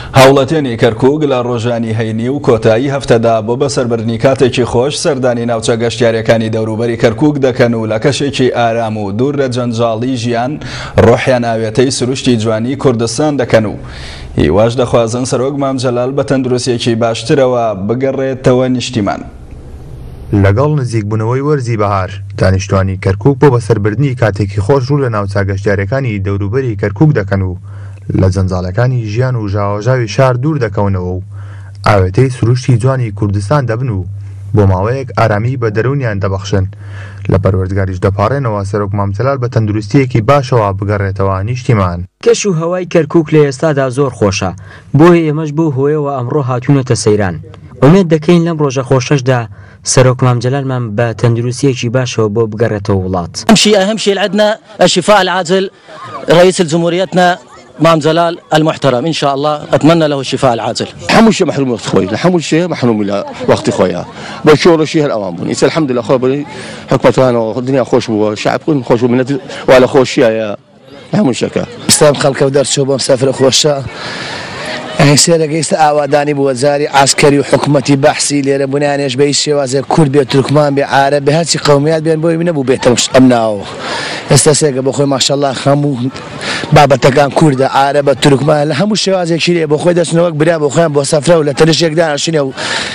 هاوڵەتێنی کەرکووک لە ڕۆژانی هەینی و کۆتایی هەفتەدا بۆ بەسەربردنی کاتێکی خۆش سەردانی ناوچە گەشتیارەکانی دەوروبەری کەرکووک دەکەن و لە کەشێکی ئارام و دوور لە جەنجاڵی ژیان ڕۆحیان ئاوێتەی سروشتی جوانی کوردستان دەکەن و هیواش دەخوازن سەرۆک مام جەلال بە تەندروستیەکی باشترەوە بگەڕێتەوە نیشتیمان. لەگەڵ نزیکبوونەوەی وەرزی بەهار دانیشتوانی کەرکووک بۆ بەسەربردنی کاتێکی خۆش ڕوو لە ناوچە گەشتیارەکانی دەوروبەری کەرکووک دەکەن و لە جەنجاڵەکانی ژیان و ژاوەژاوی شار دوور دەکەونەوە و ئاوێتەی سروشتی جوانی کوردستان دەبن و بۆ ماوەیەک ئارامی بە دەرونیان دەبەخشن. لە پەروەردگاریش دەپاڕێنەوە سەرۆک مام جەلال بە تەندروستیەکی باشەوە بگەڕێتەوە نیشتیمان. کەش و هەوای کەرکووک لە ئێستادا زۆر خۆشە، بۆیە ئێمەش بۆ هۆیەوە ئەمڕۆ هاتوونەتە سەیران. ئومێد دەکەین لەم ڕۆژە خۆشەشدا سەرۆک مام جەلالمان بە تەندروستیەکی باشەوە بۆ بگەڕێتەوە وڵات. أهم شيء عندنا الشفاء العاجل. رئيس جمهوريتنا مام جلال المحترم إن شاء الله أتمنى له الشفاء العاجل. حمل شيء محروم وقت خوي، حمل شيء محروم إلى وقت خويا. بشور شيء هالأوان بني. الحمد لله خوي حكمتنا والدنيا خوش والشعب كله خوش ومن وعلى خوش يا حمل شكا. استلم خلق ودار شوبان مسافر خوشة. يعني سيرة جيست أعواداني بوزاري عسكري وحكومتي بحثي اللي ربنا نيش بيشي وزي كورد بيت تركمان بعرب بهاتي قوميات بين بوي من أبو بيتهم أمناو. استسيق بخوي ما شاء الله خمو بابا تكان كورد عرب تركمان لهم الشوازي شيء بخوي ده سنوك برا بخوي بوسافر ولا تريش يقدر شنو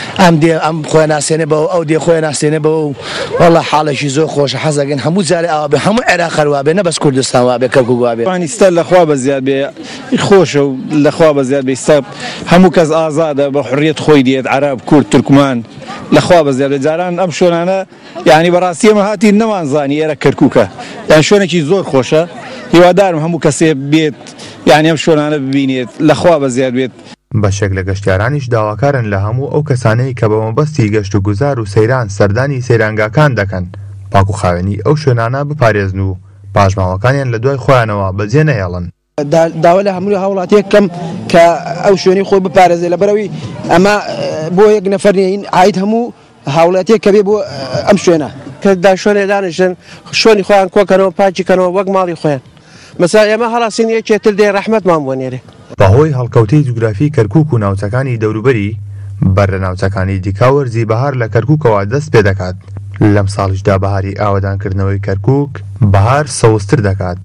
أم خوي ناسينه بو أو دي خوي ناسينه بو والله حاله شيء زو خوش حزقين همو زاري أوابي همو عراق وابي نبس كردستان وابي كركوك وابي. يعني استل أخوة بزياد بخوش والأخوة بزياد بيستب همو كز آزاده بحرية خوي ديت عرب كورد تركمان لأخوة بزياد جاران أم شون أنا يعني براسية ما هاتي نمان زاني يرك كركوكا يعني شون كي زور خوشة هو دارم همو كسي بيت يعني أم شون أنا ببينيت لأخوة بزياد بيت. بەشێک لە گەشتیارانیش داواکارن لە هەموو ئەو کەسانەی کە بە مەبەستی گەشت و گوزار و سەیران سەردانی سەیرانگاکان دەکەن پاک و خاوێنی ئەو شوێنانە بپارێزن و پاژماوەکانیان لە دوای خۆیانەوە بەجێ نەهێڵن. داوا لە هەموو هاوڵاتیەکەم کە ئەو شوێنی خۆی بپارێزێ لە بەرەوەی ئەمە بۆ یەک نەفەرنین عید هەموو هاوڵاتیەک کە بێ بۆ ئەم شوێنە کە شوێنێ دانیشن شوێنی خۆیان کۆکەنەوە پاچیکەنەوە وەک ماڵی خۆیان مەسا ئێمە هەڵاسین یەکێتر دێ ڕەحمەتمان بۆ نێرێ. بەهۆی هەڵکەوتەی جوگرافی کەرکووک و ناوچەکانی دەوروبەری بەر لە ناوچەکانی دیکا وەرزی بەهار لە کەرکووکەوە دەست پێ دەکات. لەم ساڵیشدا بەهاری ئاوەدانکردنەوەی کەرکووک بەهار سەوزتر دەکات.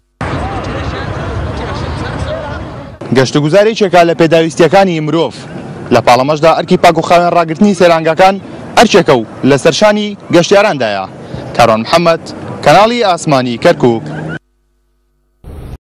گەشتوگوزارێکێکە لە پێداویستیەکانی مرۆڤ لە پاڵەمەشدا ئەرکی پاک و خاوێن ڕاگررتنی سەیرانگاکان ئەرکێکە و لە سەرشانی گەشتیارandایە. کارۆن محەممەد کەناڵی ئاسمانی کەرکووک.